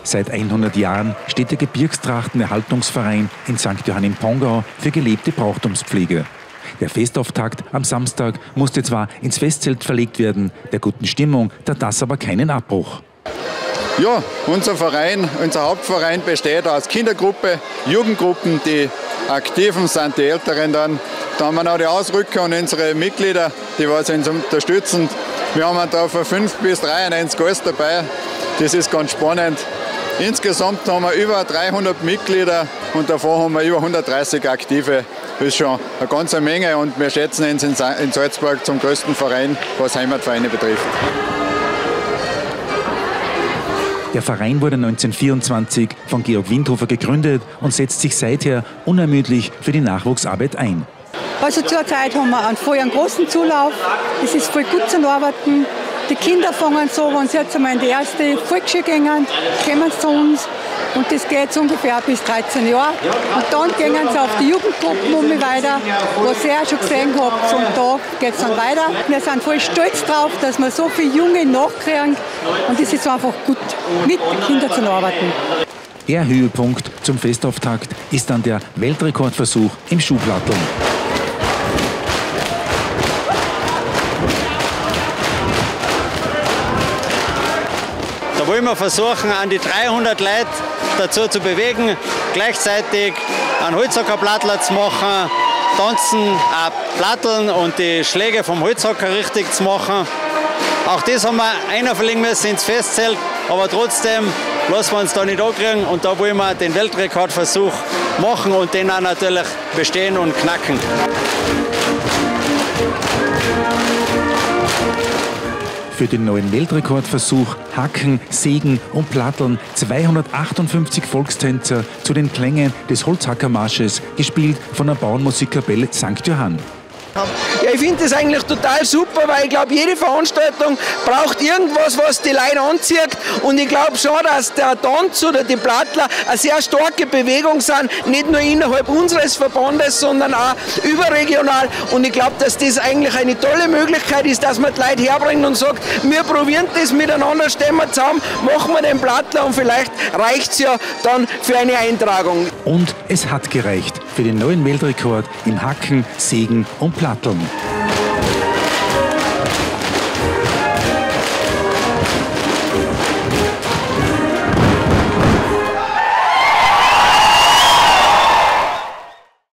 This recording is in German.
Seit 100 Jahren steht der Gebirgstrachtenerhaltungsverein in St. Johann im Pongau für gelebte Brauchtumspflege. Der Festauftakt am Samstag musste zwar ins Festzelt verlegt werden, der guten Stimmung tat das aber keinen Abbruch. Ja, unser Hauptverein besteht aus Kindergruppe, Jugendgruppen, die Aktiven sind die Älteren dann. Da haben wir noch die Ausrücker und unsere Mitglieder, die uns unterstützen. Wir haben da von 5 bis 93 alles dabei. Das ist ganz spannend. Insgesamt haben wir über 300 Mitglieder und davon haben wir über 130 Aktive. Das ist schon eine ganze Menge und wir schätzen uns in Salzburg zum größten Verein, was Heimatvereine betrifft. Der Verein wurde 1924 von Georg Windhofer gegründet und setzt sich seither unermüdlich für die Nachwuchsarbeit ein. Also zurzeit haben wir einen großen Zulauf. Es ist voll gut zu arbeiten. Die Kinder fangen so, wenn sie jetzt einmal in die erste Volksschule gehen, kommen sie zu uns. Und das geht so ungefähr bis 13 Jahre. Und dann gehen sie auf die Jugendgruppen weiter, was ihr auch schon gesehen habt. Und da geht es dann weiter. Wir sind voll stolz drauf, dass wir so viele Junge nachkriegen. Und es ist einfach gut, mit den Kindern zu arbeiten. Der Höhepunkt zum Festauftakt ist dann der Weltrekordversuch im Schuhplatteln. Da wollen wir versuchen, an die 300 Leute dazu zu bewegen, gleichzeitig einen Holzhackerplattler zu machen, tanzen, platteln und die Schläge vom Holzhacker richtig zu machen. Auch das haben wir einverlegen müssen ins Festzelt, aber trotzdem lassen wir uns da nicht ankriegen und da wollen wir den Weltrekordversuch machen und den auch natürlich bestehen und knacken. Für den neuen Weltrekordversuch hacken, sägen und platteln 258 Volkstänzer zu den Klängen des Holzhackermarsches, gespielt von der Bauernmusikkapelle St. Johann. Ja, ich finde das eigentlich total super, weil ich glaube, jede Veranstaltung braucht irgendwas, was die Leute anzieht. Und ich glaube schon, dass der Tanz oder die Plattler eine sehr starke Bewegung sind, nicht nur innerhalb unseres Verbandes, sondern auch überregional. Und ich glaube, dass das eigentlich eine tolle Möglichkeit ist, dass man die Leute herbringt und sagt, wir probieren das miteinander, stellen wir zusammen, machen wir den Plattler und vielleicht reicht es ja dann für eine Eintragung. Und es hat gereicht für den neuen Weltrekord im Hacken, Sägen und Platteln.